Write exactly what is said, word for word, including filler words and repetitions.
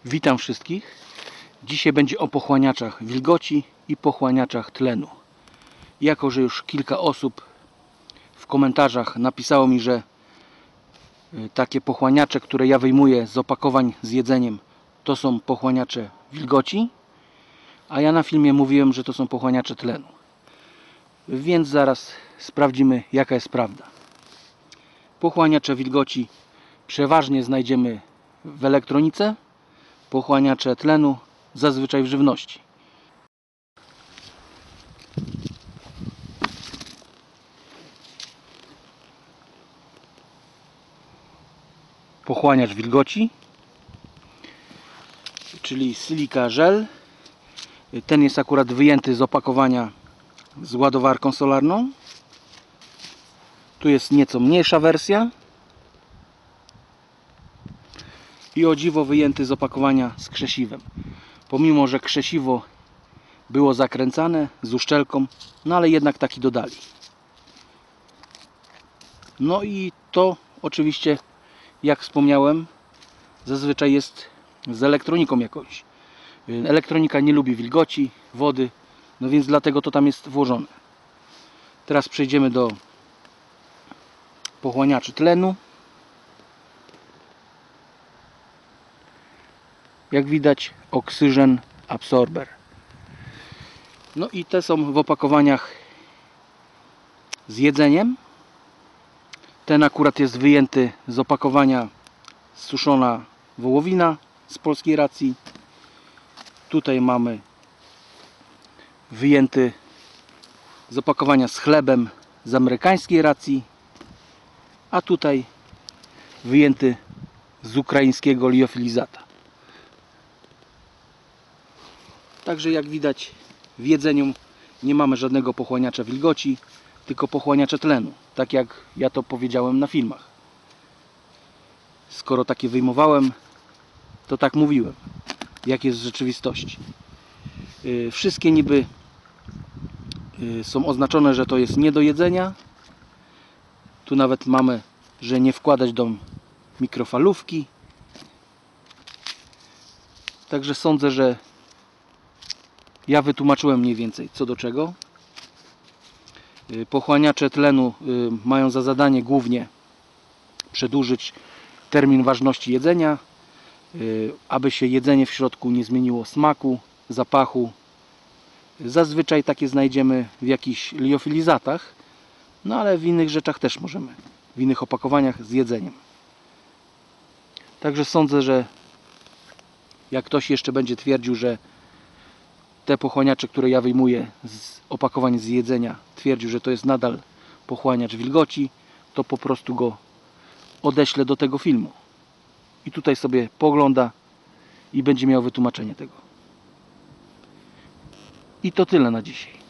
Witam wszystkich. Dzisiaj będzie o pochłaniaczach wilgoci i pochłaniaczach tlenu. Jako że już kilka osób w komentarzach napisało mi, że takie pochłaniacze, które ja wyjmuję z opakowań z jedzeniem, to są pochłaniacze wilgoci, a ja na filmie mówiłem, że to są pochłaniacze tlenu. Więc zaraz sprawdzimy, jaka jest prawda. Pochłaniacze wilgoci przeważnie znajdziemy w elektronice, pochłaniacze tlenu zazwyczaj w żywności. Pochłaniacz wilgoci, czyli Silica Gel. Ten jest akurat wyjęty z opakowania z ładowarką solarną. Tu jest nieco mniejsza wersja. I o dziwo wyjęty z opakowania z krzesiwem. Pomimo, że krzesiwo było zakręcane z uszczelką, no ale jednak taki dodali. No i to oczywiście, jak wspomniałem, zazwyczaj jest z elektroniką jakąś. Elektronika nie lubi wilgoci, wody, no więc dlatego to tam jest włożone. Teraz przejdziemy do pochłaniaczy tlenu. Jak widać, Oxygen Absorber. No i te są w opakowaniach z jedzeniem. Ten akurat jest wyjęty z opakowania suszona wołowina z polskiej racji. Tutaj mamy wyjęty z opakowania z chlebem z amerykańskiej racji. A tutaj wyjęty z ukraińskiego liofilizata. Także jak widać, w jedzeniu nie mamy żadnego pochłaniacza wilgoci, tylko pochłaniacza tlenu, tak jak ja to powiedziałem na filmach. Skoro takie wyjmowałem, to tak mówiłem, jak jest w rzeczywistości. Wszystkie niby są oznaczone, że to jest nie do jedzenia. Tu nawet mamy, że nie wkładać do mikrofalówki. Także sądzę, że ja wytłumaczyłem mniej więcej co do czego. Pochłaniacze tlenu mają za zadanie głównie przedłużyć termin ważności jedzenia, aby się jedzenie w środku nie zmieniło smaku, zapachu. Zazwyczaj takie znajdziemy w jakichś liofilizatach, no ale w innych rzeczach też możemy, w innych opakowaniach z jedzeniem. Także sądzę, że jak ktoś jeszcze będzie twierdził, że te pochłaniacze, które ja wyjmuję z opakowań z jedzenia, twierdził, że to jest nadal pochłaniacz wilgoci, to po prostu go odeślę do tego filmu. I tutaj sobie pogląda i będzie miał wytłumaczenie tego. I to tyle na dzisiaj.